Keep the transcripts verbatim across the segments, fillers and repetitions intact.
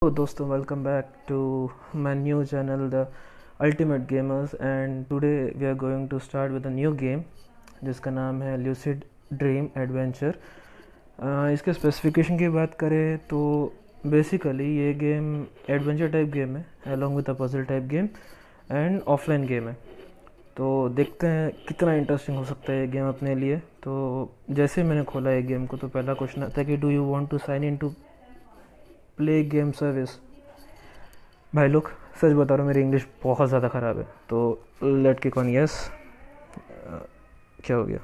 Hello दोस्तों, welcome back to my new channel The Ultimate Gamers and today we are going to start with a new game जिसका नाम है Lucid Dream Adventure। uh, इसके specification की बात करें तो बेसिकली ये गेम एडवेंचर टाइप गेम है along with a puzzle type game and offline game है। तो देखते हैं कितना इंटरेस्टिंग हो सकता है ये गेम अपने लिए। तो जैसे मैंने खोला है गेम को तो पहला क्वेश्चन आता है कि do you want to sign in to play game service. भाई लोग सच बता रहा हूँ, मेरी इंग्लिश बहुत ज़्यादा ख़राब है। तो लेट क्लिक ऑन यस। क्या हो गया?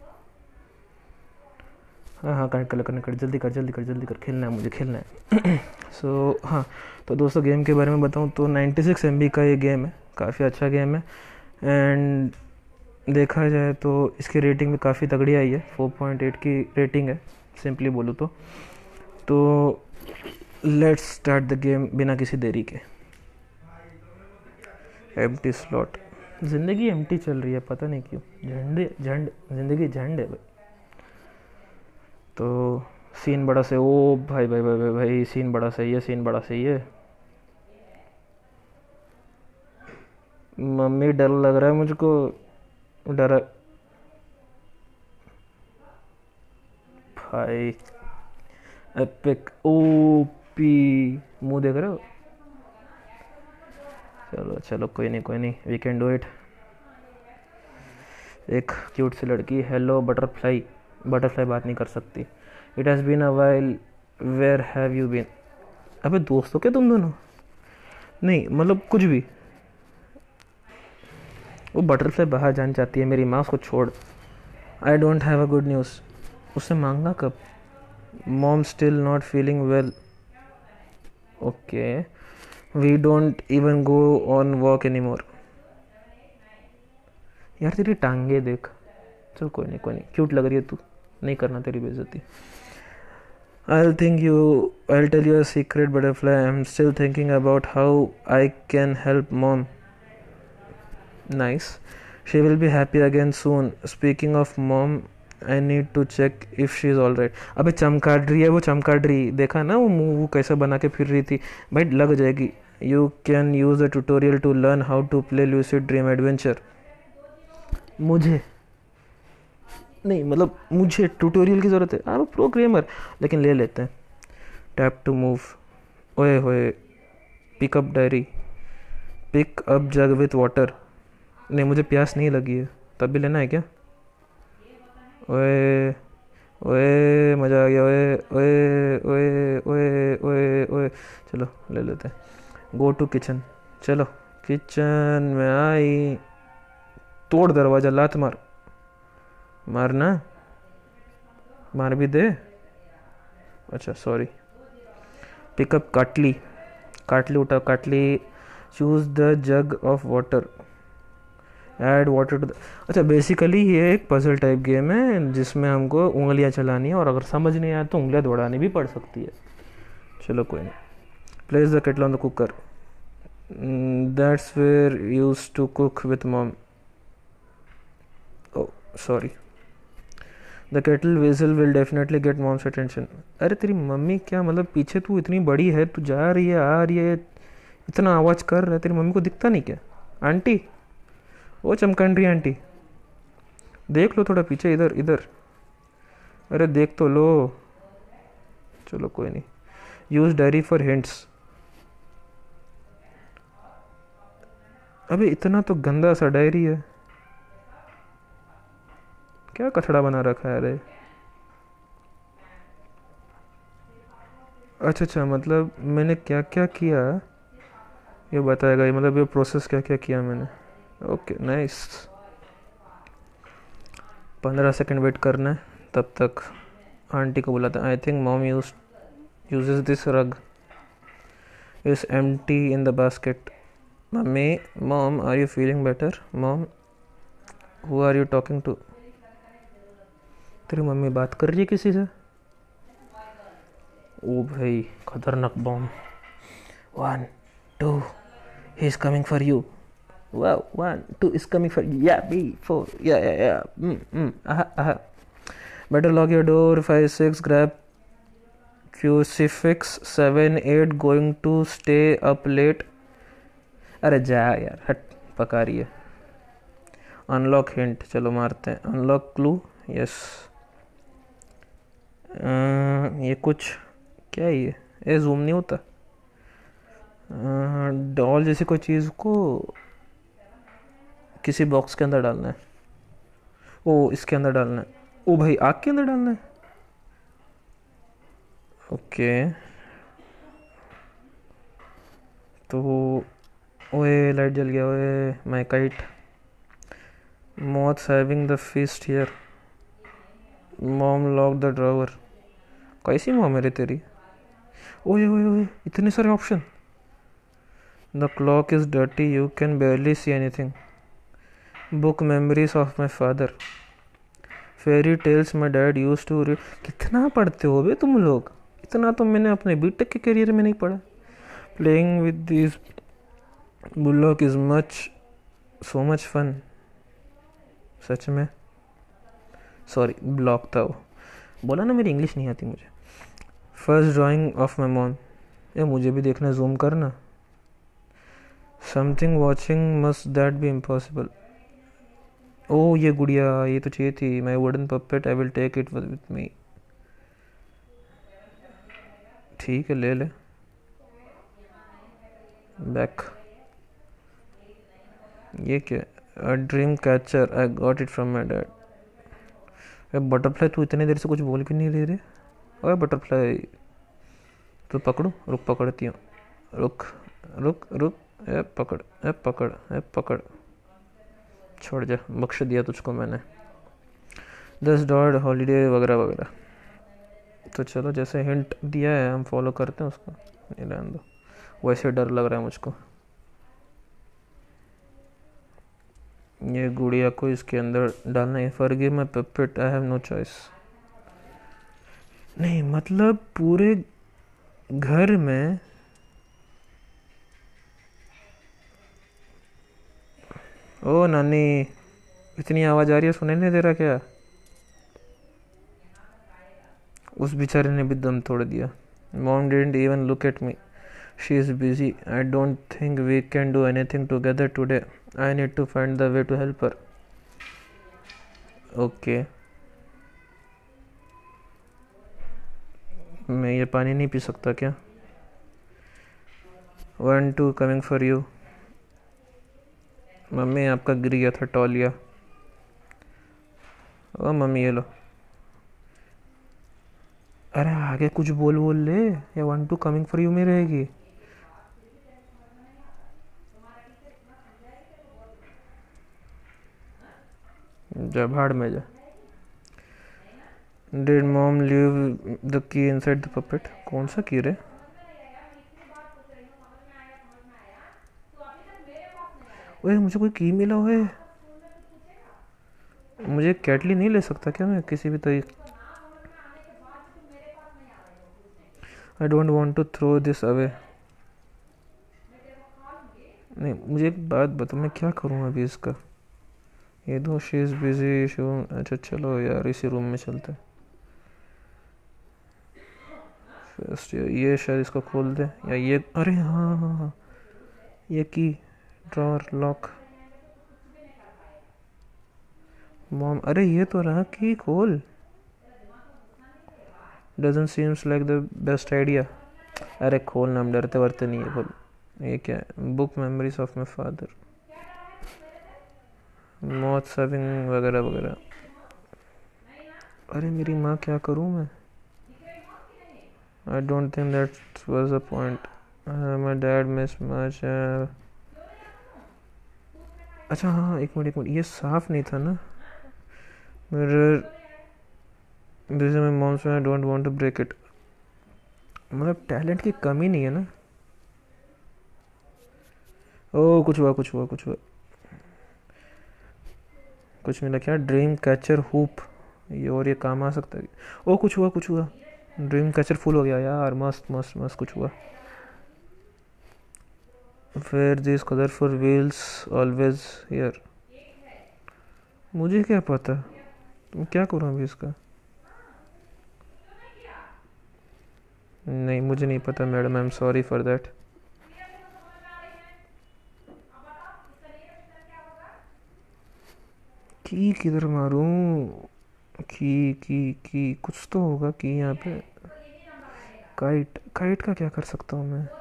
हाँ हाँ कनेक्ट कर कनेक्ट कर जल्दी कर जल्दी कर जल्दी कर खेलना है, मुझे खेलना है। सो so, हाँ तो दोस्तों गेम के बारे में बताऊँ तो नाइन्टी सिक्स एम बी का ये गेम है, काफ़ी अच्छा गेम है एंड देखा जाए तो इसकी रेटिंग भी काफ़ी तगड़ी आई है। फोर पॉइंट एट की रेटिंग है सिंपली बोलूँ तो। तो लेट्स स्टार्ट द गेम बिना किसी देरी के। एम्प्टी स्लॉट, ज़िंदगी एम्प्टी चल रही है पता नहीं क्यों। झंडे झंड ज़िंदगी झंड है भाई। तो सीन बड़ा से ओ भाई भाई भाई भाई भाई सीन बड़ा सही है, सीन बड़ा सही है। मम्मी डर लग रहा है मुझको, डर भाई। एपिक ओपी मुंह देख रहे हो? चलो चलो कोई नहीं कोई नहीं, वी कैन डू इट। एक क्यूट सी लड़की, हेलो बटरफ्लाई। बटरफ्लाई बात नहीं कर सकती। It has been a while, where have you been. अबे दोस्तों क्या तुम दोनों? नहीं मतलब कुछ भी। वो बटरफ्लाई बाहर जाना चाहती है, मेरी माँ उसको छोड़। I don't have a good news. उससे मांगना कब? Mom still not feeling well. Okay, we don't even go on walk any more. यार तेरी टांगे देख। चल कोई नहीं कोई नहीं, क्यूट लग रही है तू, नहीं करना तेरी बेइज्जती। I'll think you I'll tell you a secret butterfly. I'm still thinking about how I can help mom. Nice. She will be happy again soon. Speaking of mom, I need to check if she's all right. अबे चमकाड़ रही है वो, चमकाड़ रही, देखा ना वो मुंह वो कैसा बना के फिर रही थी भाई, लग जाएगी। You can use a tutorial to learn how to play Lucid Dream Adventure. मुझे नहीं मतलब मुझे ट्यूटोरियल की ज़रूरत है। आप प्रोग्रामर, लेकिन ले लेते हैं। Tap to move. ओए होए, pickup diary, pick up jug with water. नहीं मुझे प्यास नहीं लगी है, तब भी लेना है क्या? ओए ओए मज़ा आ गया। ओए ओए ओए ओए ओए ओए, चलो ले लेते हैं। Go to kitchen. चलो किचन में आई, तोड़ दरवाज़ा, लात मार। मारना, मार भी दे। अच्छा सॉरी। पिकअप काटली, काटली उठा kettle. Choose the jug of water, add water to the. अच्छा बेसिकली ये एक पजल टाइप गेम है जिसमें हमको उंगलियां चलानी है और अगर समझ नहीं आया तो उंगलियां दौड़ानी भी पड़ सकती है। चलो कोई नहीं। Place the kettle on the cooker, that's where used to cook with mom. Oh sorry. The kettle whistle will definitely get mom's attention. अरे तेरी मम्मी क्या मतलब, पीछे तू इतनी बड़ी है, तू जा रही है आ रही है, इतना आवाज़ कर रहा है, तेरी मम्मी को दिखता नहीं क्या? आंटी, वो चमकंडी आंटी, देख लो थोड़ा पीछे, इधर इधर। अरे देख तो लो। चलो कोई नहीं। Use diary for hints. अबे इतना तो गंदा सा डायरी है, क्या कचड़ा बना रखा है? अरे अच्छा अच्छा, मतलब मैंने क्या क्या किया ये बताएगा ये, मतलब ये प्रोसेस क्या क्या किया मैंने। Okay nice. पंद्रह सेकंड वेट करना है, तब तक आंटी को बुलाता है। I think mom use uses this rug, is empty in the basket. मम्मी, mom are you feeling better? Mom, who are you talking to? तेरी मम्मी बात कर रही है किसी से? ओ भाई खतरनाक bomb. One two, he is coming for you. Wow, one two is coming for ya be four या या ya hmm hmm aha aha. Better lock your door. Five six, grab crucifix seven eight going to stay up late. अरे जा यार, हट, पका रही है। Unlock hint, चलो मारते हैं। Unlock clue, yes. ये कुछ क्या है ये? ये जूम नहीं होता। डॉल जैसी कोई चीज़ को किसी बॉक्स के अंदर डालना है। ओ, इसके अंदर डालना है। ओ भाई, आग के अंदर डालना है। ओके, तो ओए लाइट जल गया। ओए my kite. Moths having the feast here. Mom lock the drawer. कैसी मॉम है रे तेरी? ओए ओए ओए, इतने सारे option. The clock is dirty, you can barely see anything. Book memories of my father. Fairy tales my dad use to read. कितना पढ़ते हो बे तुम लोग? इतना तो मैंने अपने बीटेक के करियर में नहीं पढ़ा। Playing with this bullock is much so much fun. सच में, सॉरी ब्लॉक था वो। बोला ना मेरी इंग्लिश नहीं आती मुझे। First drawing of my mom. ये मुझे भी देखना, जूम करना। Something watching, must that be impossible. ओ ये गुड़िया, ये तो चाहिए थी। My wooden puppet, I will take it with me. ठीक है, ले ले। बैक। ये क्या? A dream catcher, I got it from my dad. अरे बटरफ्लाई, तू इतने देर से कुछ बोल क्यों नहीं रही रे? अरे बटरफ्लाई, तो पकड़ू? रुक, पकड़ती हूँ। रुक रुक रुक। ए पकड़, ए पकड़, ए पकड़। छोड़ जा, बख्श दिया तुझको मैंने। दस डॉट हॉलीडे वगैरह वगैरह। तो चलो, जैसे हिंट दिया है हम फॉलो करते हैं उसको। नहीं रहने दो, वैसे डर लग रहा है मुझको। ये गुड़िया को इसके अंदर डालना है। Forgive my puppet, I have no choice. नहीं मतलब पूरे घर में ओ नानी, इतनी आवाज आ रही है, सुनाई नहीं दे रहा क्या? उस बेचारे ने भी दम तोड़ दिया। Mom didn't even look at me, she is busy, I don't think we can do anything together today, I need to find the way to help her. Okay, मैं ये पानी नहीं पी सकता क्या? One two coming for you. मम्मी आपका गिर गया था तौलिया। ओ मम्मी ये लो। अरे आगे कुछ बोल बोल ले, या one two coming for you में रहेगी? जा भाड़ में जा। Did mom leave the key inside the puppet. कौन सा की रे? ओए मुझे कोई की मिला हुआ है। मुझे कैटली नहीं ले सकता क्या मैं किसी भी तरीके? I don't want to throw this away. नहीं, मुझे एक बात बता, मैं क्या करूँ अभी इसका? ये दो, शी इज बिजी शो। अच्छा चलो यार, इसी रूम में चलते हैं। फर्स्ट ये शायद इसको खोल दे, या ये, अरे हाँ हाँ हाँ, ये की ड्रॉर लॉक। मॉम, अरे ये तो रहा की खोल। Doesn't seems like the best idea. अरे खोल ना, हम डरते वरते नहीं है, खोल। ये क्या है? Book memories of my father, मौत सर्विंग वगैरह वगैरह। अरे मेरी माँ, क्या करूँ मैं? I don't think that was the point, my dad miss much. अच्छा हाँ, एक मिनट एक मिनट, ये साफ नहीं था ना mirror. This is my mom's, I don't want to break it. मतलब टैलेंट की कमी नहीं है ना? ओ कुछ हुआ कुछ हुआ कुछ हुआ कुछ मिला क्या? ड्रीम कैचर हुप, ये और ये काम आ सकता है। ओ कुछ हुआ कुछ हुआ, ड्रीम कैचर फुल हो गया यार। मस्त मस्त मस्त कुछ हुआ। फिर this colourful wheels always here. मुझे क्या पता, तुम क्या करूँ अभी इसका? नहीं मुझे नहीं पता madam, I am sorry for that. की किधर मारूं? की की की कुछ तो होगा की यहाँ पे। काइट, काइट का क्या कर सकता हूँ मैं?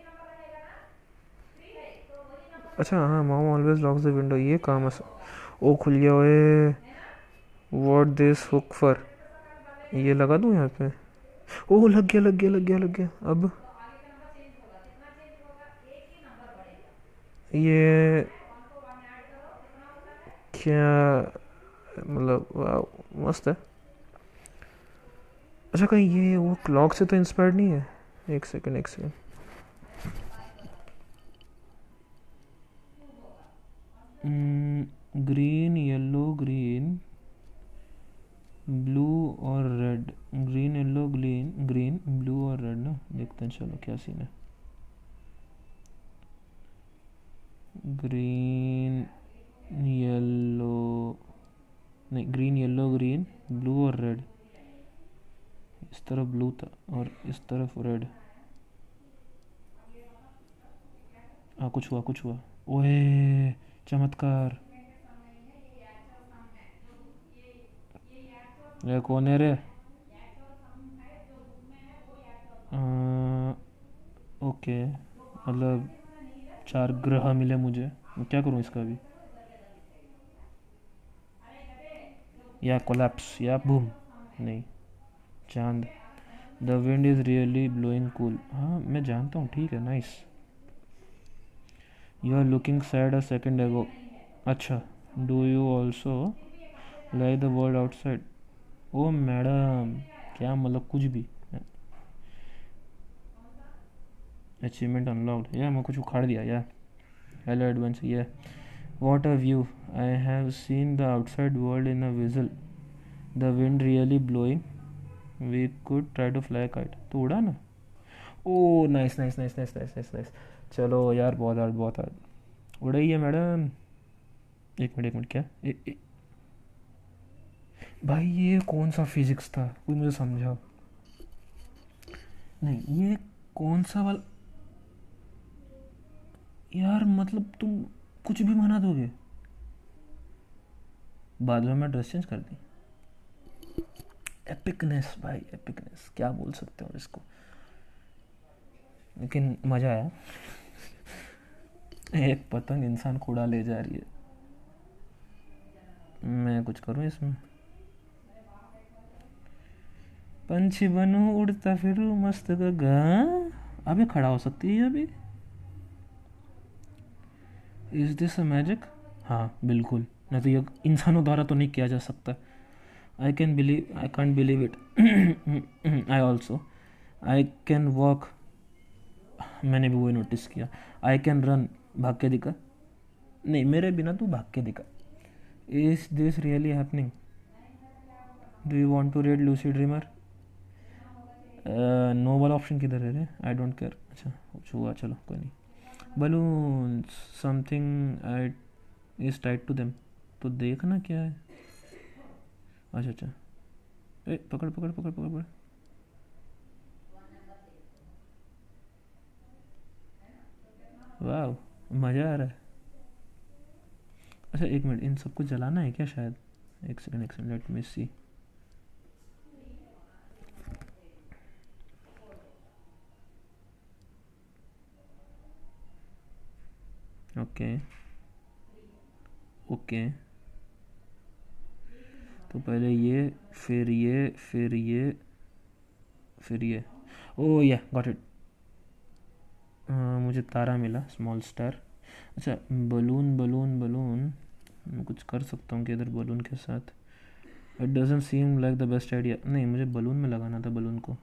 अच्छा हाँ, mom always locks the window, ये काम है। ओ खुल गया ओए। What this hook for? ये लगा दूँ यहाँ पे? ओ लग गया लग गया लग गया लग गया। अब ये क्या मतलब, वाह मस्त है। अच्छा कहीं ये वो क्लॉक से तो इंस्पायर्ड नहीं है? एक सेकंड एक second. Green yellow green blue और red, green yellow green green blue और रेड ना, देखते हैं चलो क्या सीन है। ग्रीन येलो, नहीं ग्रीन येलो ग्रीन ब्लू और रेड। इस तरफ ब्लू था और इस तरफ रेड। हाँ कुछ हुआ कुछ हुआ। ओए चमत्कार। ये कौन है रे? आ, ओके मतलब चार ग्रह मिले मुझे, मैं क्या करूँ इसका अभी? या कोलैप्स या बूम, नहीं चांद। The wind is really blowing cool, हाँ मैं जानता हूँ, ठीक है nice. You are looking sad a second ago. अच्छा, do you also like the world outside? ओ मैडम, क्या मतलब कुछ भी। अचीवमेंट अनलॉक्ड, या मैं कुछ उखाड़ दिया या? हेलो एडवेंचर, या what a view, I have seen the outside world in a vigil, the wind really blowing, we could try to fly kite. तो उड़ा ना। ओ nice nice nice nice nice nice nice. चलो यार बहुत hard बहुत hard. उड़ाई है मैडम। एक मिनट एक मिनट क्या ए, ए, भाई ये कौन सा फिजिक्स था, कोई मुझे समझाओ। नहीं ये कौन सा वाला यार, मतलब तुम कुछ भी बना दोगे। बाद में मैं ड्रेस चेंज कर दी। एपिकनेस भाई, एपिकनेस क्या बोल सकते हो इसको, लेकिन मज़ा आया। एक पतंग इंसान को उड़ा ले जा रही है, मैं कुछ करूँ इसमें? पंछी बनूं उड़ता फिरूं मस्त गगा। अभी खड़ा हो सकती है अभी। Is this a magic? हाँ बिल्कुल, नहीं तो ये इंसानों द्वारा तो नहीं किया जा सकता। I can believe, I can't believe it. I also, I can walk, मैंने भी वही नोटिस किया। आई कैन रन, भाग के दिखा। नहीं मेरे बिना तू भाग के दिखा। Is this really happening? Do you want to read Lucy Dreamer? No वाला ऑप्शन किधर है रे? I don't care. अच्छा कुछ हुआ, चलो कोई नहीं। Balloon something I is tied to them, तो देखना क्या है। अच्छा अच्छा, ए पकड़ पकड़ पकड़ पकड़ पकड़। वाह मज़ा आ रहा है। अच्छा एक मिनट, इन सबको जलाना है क्या शायद? एक सेकंड एक second, let me see. Okay okay, तो पहले ये फिर ये फिर ये फिर ये। ओ या गॉट इट। मुझे तारा मिला, स्मॉल स्टार। अच्छा बलून बलून बलून, मैं कुछ कर सकता हूँ कि इधर बलून के साथ। It doesn't seem like the best idea, नहीं मुझे बलून में लगाना था बलून को।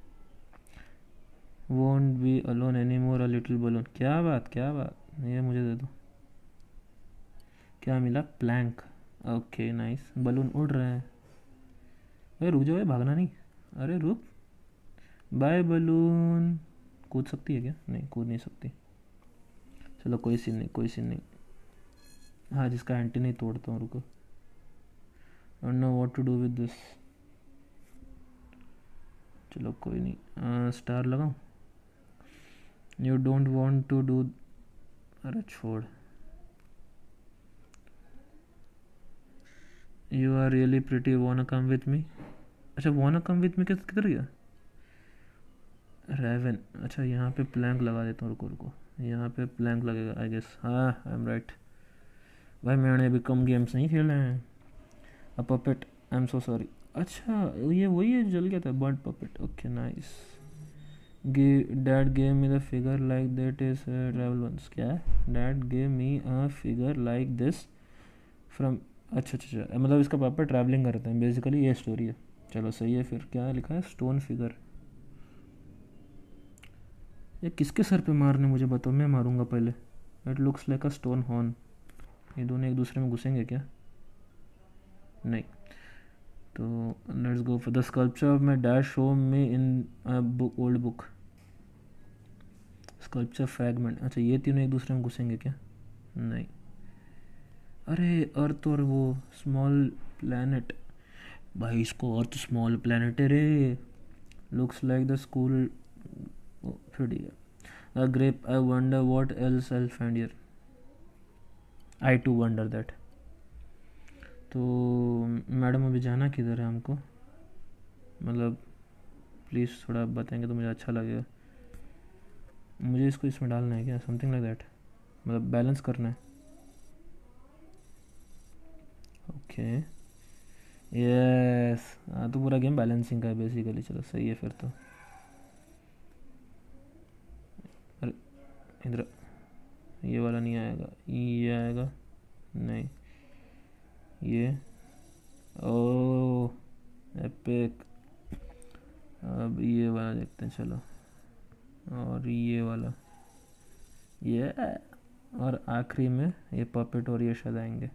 Won't be alone any more a little balloon, क्या बात क्या बात, ये मुझे दे दो। क्या मिला? प्लैंक। ओके नाइस, बलून उड़ रहे हैं। अरे रुक जाओ, भागना नहीं। अरे रुक, बाय बलून। कूद सकती है क्या? नहीं कूद नहीं सकती। चलो कोई सीन नहीं कोई सीन नहीं। हाँ जिसका एंटी नहीं तोड़ता हूँ, रुको। Don't know what to do with this. चलो कोई नहीं, स्टार लगाऊं? You don't want to do, अरे छोड़। यू आर रियली प्रिटी, वाना कम विथ मी। अच्छा वाना कम विथ मी किस किधर गया? रेवन, अच्छा यहाँ पे प्लैंक लगा देता हूँ, रुको रुको, यहाँ पे प्लैंक लगेगा आई गेस। हाँ आई एम राइट। भाई मैंने अभी कम गेम्स नहीं खेले हैं। A puppet, I am so sorry. अच्छा ये वही है, जल गया था, bird puppet, okay nice. Dad gave me the figure like that is travel once, क्या है? Dad gave me a figure like this from, अच्छा अच्छा अच्छा, मतलब इसका पापा ट्रैवलिंग करते हैं बेसिकली, ये स्टोरी है। चलो सही है फिर। क्या लिखा है? Stone figure. ये किसके सर पे मारने, मुझे बताओ, मैं मारूंगा पहले। It looks like a stone horn. ये दोनों एक दूसरे में घुसेंगे क्या? नहीं। तो let's go for the sculpture of my dad show me in a book, old book. Sculpture fragment, अच्छा ये तीनों एक दूसरे में घुसेंगे क्या? नहीं। अरे अर्थ और वो स्मॉल प्लैनेट, भाई इसको अर्थ स्मॉल प्लैनेट है रे। लुक्स लाइक द स्कूल, फिर ठीक है। A grape, I wonder what else I find here. I too wonder that. तो मैडम अभी जाना किधर है हमको, मतलब प्लीज़ थोड़ा बताएंगे तो मुझे अच्छा लगेगा। मुझे इसको इसमें डालना है क्या, समथिंग लाइक दैट, मतलब बैलेंस करना है। ओके यस, हाँ तो पूरा गेम बैलेंसिंग का है बेसिकली। चलो सही है फिर तो। अरे इधर, ये वाला नहीं आएगा, ये आएगा, नहीं ये, ओ एपिक। अब ये वाला देखते हैं चलो, और ये वाला, ये, और आखिरी में ये पपेट और ये शायद आएंगे।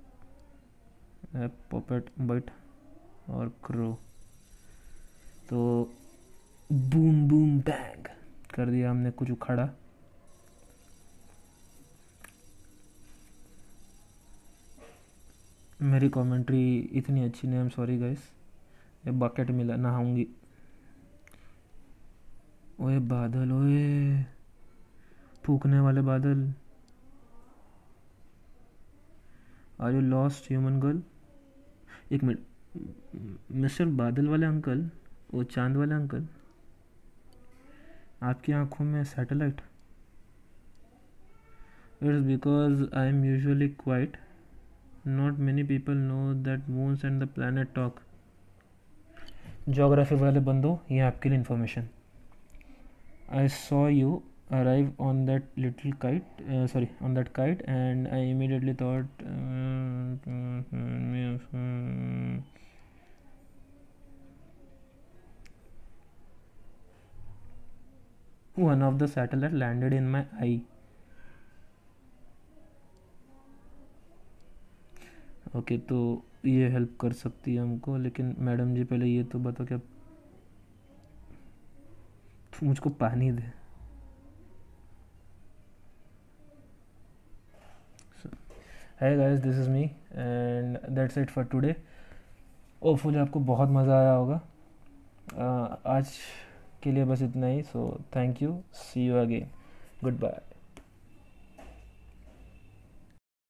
पपेट बट और क्रो। तो बूम बूम बैंग कर दिया हमने कुछ उखाड़ा। मेरी कमेंट्री इतनी अच्छी नहीं, आई एम सॉरी गाइस। ये बकेट मिला, नहाऊंगी। ओए बादल, ओए फूकने वाले बादल। Are you lost human girl? एक मिनट, मिस्टर बादल वाले अंकल, वो चांद वाले अंकल, आपकी आंखों में satellite? It's because I am usually quiet, not many people know that moons and the planet talk. Geography वाले बंदो, ये आपके लिए information. I saw you arrive on that little kite, uh, sorry on that kite, and I immediately thought uh, one of the satellite landed in my eye. Okay okay, तो ये help कर सकती है हमको, लेकिन मैडम जी पहले ये तो बताओ क्या, मुझको पानी दे। Hey guys, this is me and that's it for today. Hopefully आपको बहुत मज़ा आया होगा। uh, आज के लिए बस इतना ही। So thank you, see you again, good bye.